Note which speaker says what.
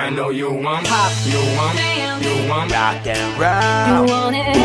Speaker 1: I know you want pop, you want rock and roll.
Speaker 2: You want it.